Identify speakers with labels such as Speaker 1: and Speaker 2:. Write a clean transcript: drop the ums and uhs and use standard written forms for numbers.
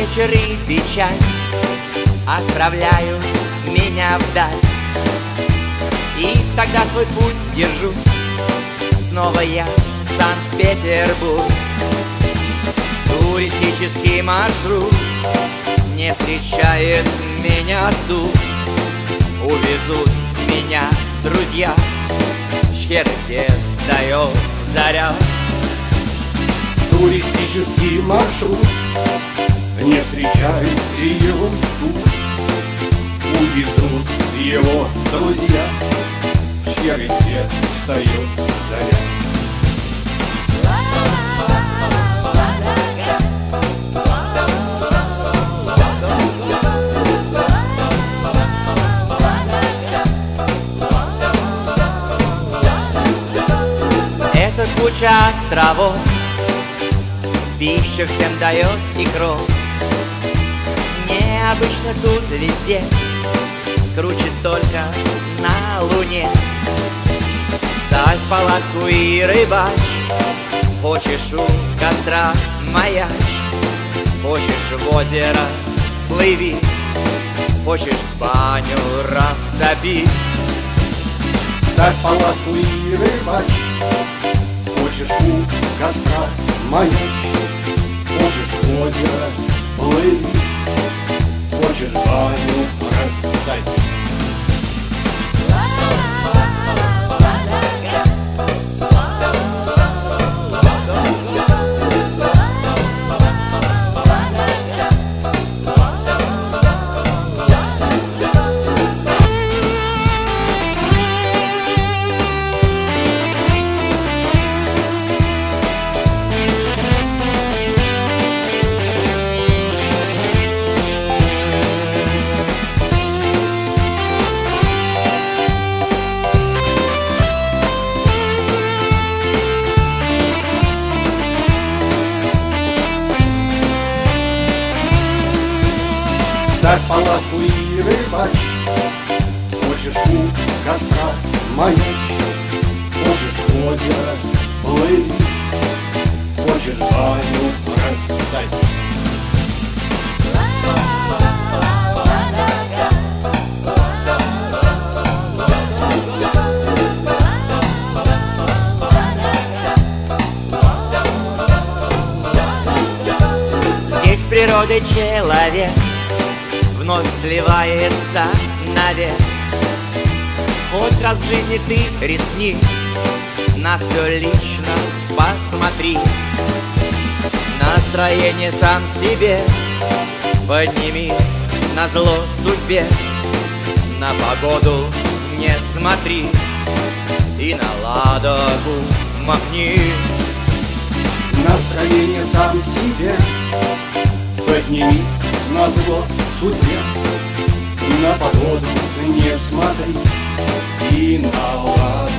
Speaker 1: вечер и печаль отправляют меня вдаль. И тогда свой путь держу снова я в Санкт-Петербург. Туристический маршрут не встречает меня тут. Увезут меня друзья в Шхеры, где встает заря.
Speaker 2: Туристический маршрут не встречает его тут. Увезут его друзья в Шхеры, где встает заря.
Speaker 1: Это куча островов, пища всем дает и кровь. Необычно тут везде, круче только на Луне. Ставь палатку и рыбачь, хочешь у костра маячь, хочешь в озеро плыви, хочешь баню растопи.
Speaker 2: Ставь палатку и рыбачь, хочешь у костра маячь, хочешь в озеро плыви, хочешь баню растопи. Ставь палатку и рыбачь, хочешь у костра маячь, хочешь в озеро плыви, хочешь баню растопи.
Speaker 1: Здесь с природой человек вновь сливается навек. Хоть раз в жизни ты рискни, на все лично посмотри. Настроение сам себе подними, назло судьбе. На погоду не смотри и на Ладогу махни.
Speaker 2: Настроение сам себе подними, назло судьбе. На погоду не смотри и на Ладогу